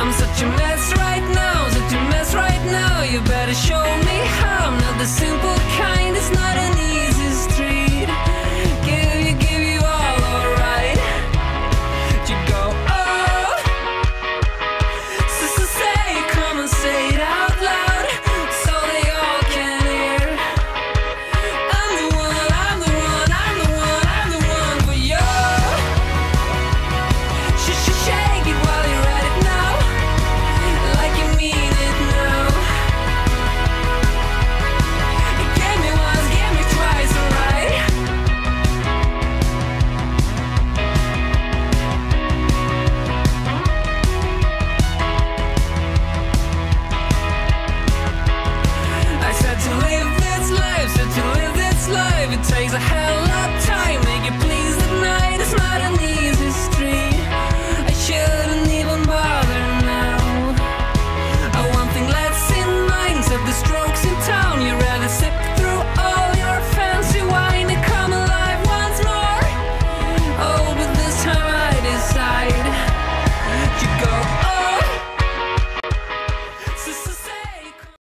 I'm such a mess right now, such a mess right now. You better show me how. I'm not the simple